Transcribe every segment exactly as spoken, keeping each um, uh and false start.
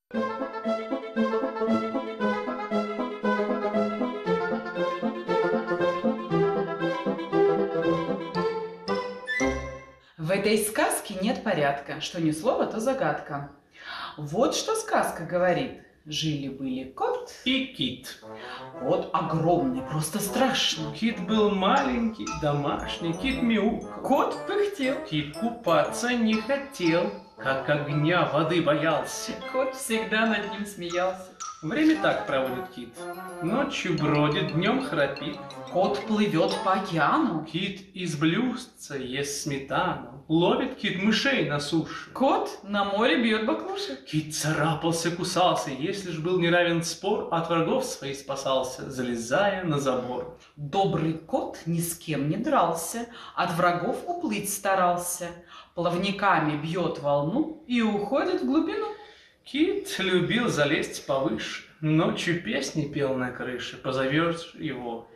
В этой сказке нет порядка, что ни слова, то загадка. Вот что сказка говорит. Жили-были кот и кит. Кот огромный, просто страшный. Кит был маленький, домашний, кит мяукал. Кот пыхтел. Кит купаться не хотел, как огня воды боялся. Кот всегда над ним смеялся. Время так проводит кит. Ночью бродит, днем храпит. Кот плывет по океану. Кит из блюдца ест сметану. Ловит кит мышей на суше. Кот на море бьет баклуши. Кит царапался, кусался, если ж был неравен спор, от врагов своих спасался, залезая на забор. Добрый кот ни с кем не дрался, от врагов уплыть старался. Плавниками бьет волну и уходит в глубину. Кит любил залезть повыше, ночью песни пел на крыше, позовешь его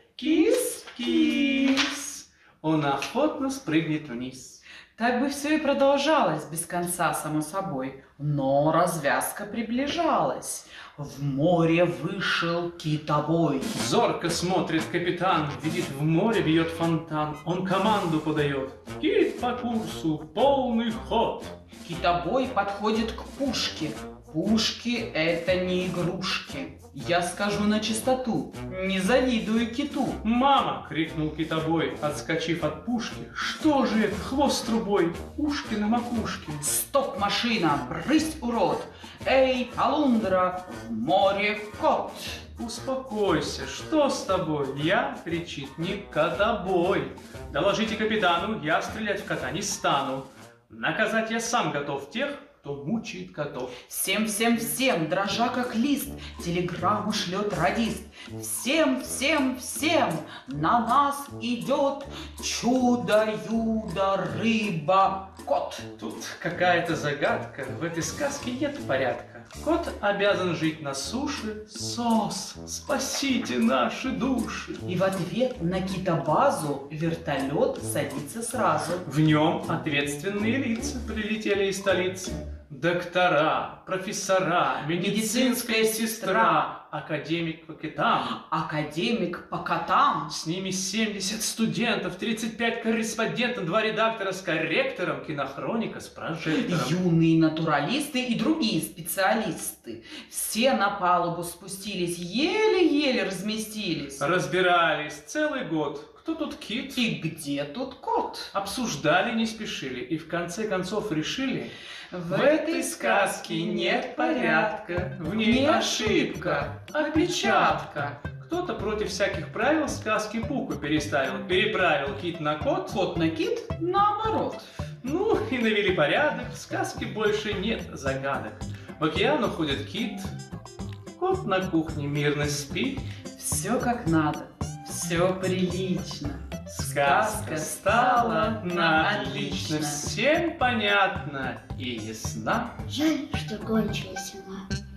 кис-кис, он охотно спрыгнет вниз. Так бы все и продолжалось без конца, само собой, но развязка приближалась. В море вышел китобой. Зорко смотрит капитан, видит, в море бьет фонтан, он команду подает: кит по курсу, полный ход. Китобой подходит к пушке. Пушки — это не игрушки. Я скажу на чистоту, не завидую киту. «Мама!» — крикнул китобой, отскочив от пушки. «Что же это, хвост трубой, ушки на макушке?» Стоп, машина, брысь, урод! Эй, Алундра, в море кот! «Успокойся, что с тобой?» «Я, — кричит, — не котобой. Доложите капитану, я стрелять в кота не стану. Наказать я сам готов тех, кто мучает котов». Всем, всем, всем, дрожа как лист, телеграмму шлет радист. Всем, всем, всем на нас идет чудо-юдо рыба кот. Тут какая-то загадка, в этой сказке нет порядка. Кот обязан жить на суше. Сос, спасите наши души. И в ответ на китобазу вертолет садится сразу. В нем ответственные лица прилетели из столицы. Доктора, профессора, медицинская сестра, академик по китам. Академик по котам. С ними семьдесят студентов, тридцать пять корреспондентов, два редактора с корректором, кинохроника с прожектором. Юные натуралисты и другие специалисты. Все на палубу спустились, еле-еле разместились. Разбирались целый год. Кто тут кит? И где тут кот? Обсуждали, не спешили, и в конце концов решили: в этой сказке нет порядка, в ней ошибка, опечатка. Кто-то против всяких правил сказки буквы переставил, переправил кит на кот, кот на кит, наоборот. Ну и навели порядок, в сказке больше нет загадок. В океан уходит кит, кот на кухне мирно спит. Все как надо. Все прилично. Сказка стала на отлично. Всем понятно и ясна. Жаль, что кончилась она.